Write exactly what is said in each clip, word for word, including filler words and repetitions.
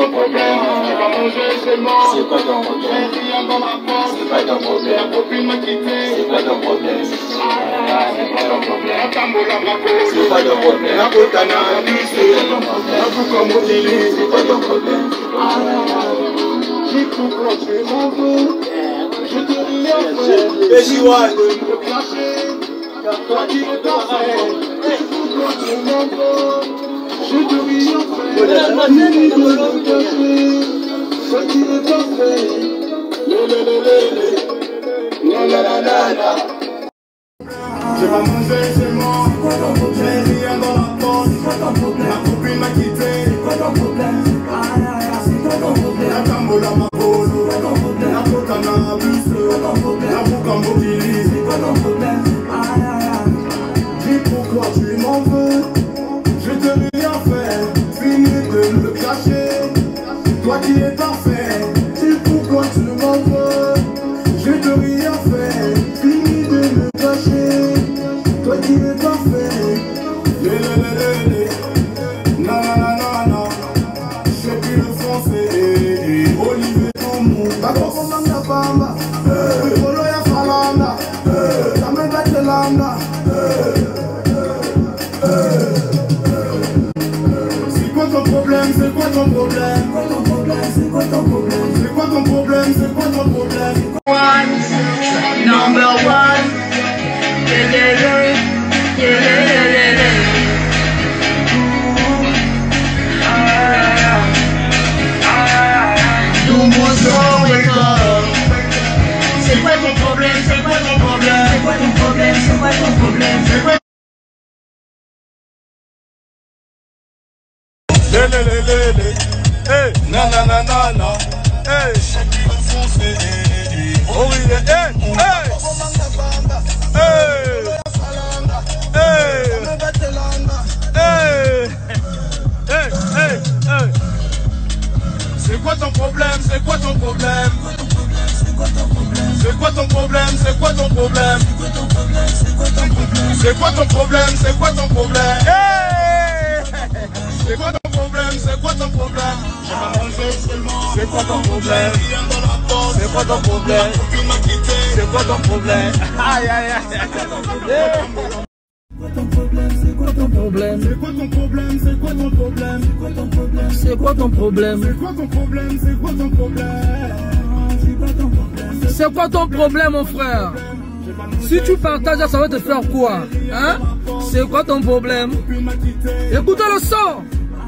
ton problème? J'ai pas mangé chez moi. C'est quoi ton problème? J'ai rien dans la poche. C'est pas ton problème. La copine m'a quitté. C'est pas ton problème. C'est pas ton problème. La tambola m'a collé. C'est pas ton problème. La potana a glissé. La boucle en modélé. C'est pas ton problème. J'ai tout quand tu m'en veux. Je te rien fait. Et j'y vois. De me cacher. Toi qui me t'en fais. J'ai tout quand tu m'en veux. Je te rien fait. De me cacher. Toi qui me t'en fais. Le le le le le. La la la la la. J'ai pas mangé chez moi. J'ai rien dans la poche. La copine m'a quitté. La tambola m'a volé. La potana a glissé. La boucle en mobilise. Dis pourquoi tu m'en veux. Je te rien fait. Fini de me cacher. Toi qui es parfait. Dis pourquoi tu m'en veux. Je te rien fait. Fini de me cacher. Toi qui es parfait. Le le le le le. Non non non non non. Je sais plus le français. Olivier Toumou. D'accord, on m'en a bamba. Oui, on l'a falanda. Ça me bat de landa. C'est quoi ton problème? C'est quoi ton problème? C'est quoi ton problème? C'est quoi ton problème? C'est quoi ton problème? One, number one. Yeah, yeah, yeah. Yeah, yeah, yeah, yeah, yeah. Ooh. Ah, ah, ah. Do-moi so, wake up. C'est quoi ton problème? C'est quoi ton problème? C'est quoi ton problème? C'est quoi ton problème? C'est quoi? Le le le le le. Hey, na na na na na. Hey, oh oui, hey, hey, hey, hey, hey, hey. C'est quoi ton problème? C'est quoi ton problème? C'est quoi ton problème? C'est quoi ton problème? C'est quoi ton problème? C'est quoi ton problème? Hey! C'est quoi ton problème? C'est quoi ton problème? J'ai pas mangé seulement. C'est quoi ton problème? C'est quoi ton problème? C'est quoi ton problème? Aïe aïe aïe. C'est quoi ton problème? C'est quoi ton problème? C'est quoi ton problème? C'est quoi ton problème? C'est quoi ton problème? C'est quoi ton problème? C'est quoi ton problème, mon frère? Si tu partages, ça va te faire quoi? Hein? C'est quoi ton problème? Écoutez le son.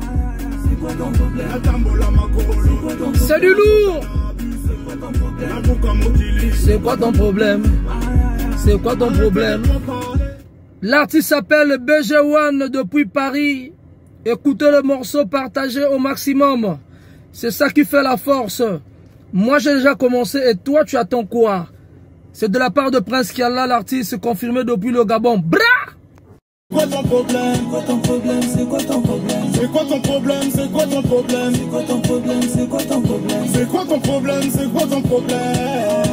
C'est du lourd. C'est quoi ton problème? C'est quoi ton problème? L'artiste s'appelle B G un depuis Paris. Écoutez le morceau, partagez au maximum. C'est ça qui fait la force. Moi j'ai déjà commencé et toi tu attends quoi? C'est de la part de Prince Kiala, l'artiste confirmé depuis le Gabon. Bra! C'est quoi ton problème? C'est quoi ton problème? C'est quoi ton problème? C'est quoi ton problème? C'est quoi ton problème? C'est quoi ton problème? C'est quoi ton problème? C'est quoi ton problème? C'est quoi ton problème?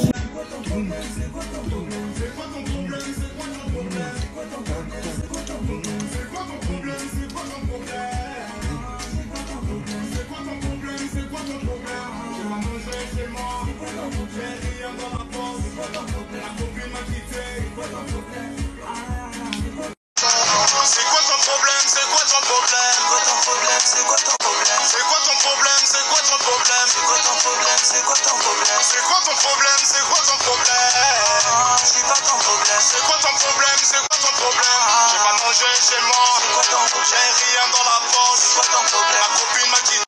C'est quoi ton problème? C'est quoi ton problème? C'est quoi ton problème? C'est quoi ton problème? C'est quoi ton problème? C'est quoi ton problème? C'est quoi ton problème? C'est quoi ton problème? C'est quoi ton problème? Je suis pas ton problème. C'est quoi ton problème? C'est quoi ton problème? J'ai pas mangé chez moi. J'ai rien dans la poche. La copine m'a quitté.